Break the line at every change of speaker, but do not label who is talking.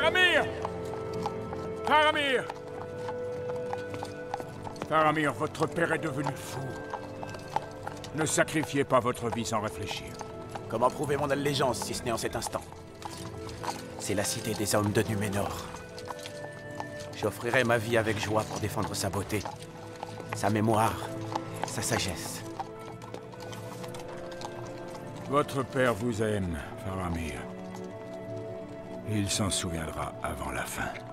Faramir! Faramir! Faramir, votre père est devenu fou. Ne sacrifiez pas votre vie sans réfléchir.
Comment prouver mon allégeance si ce n'est en cet instant? C'est la cité des hommes de Numénor. J'offrirai ma vie avec joie pour défendre sa beauté, sa mémoire, sa sagesse.
Votre père vous aime, Faramir. Il s'en souviendra avant la fin.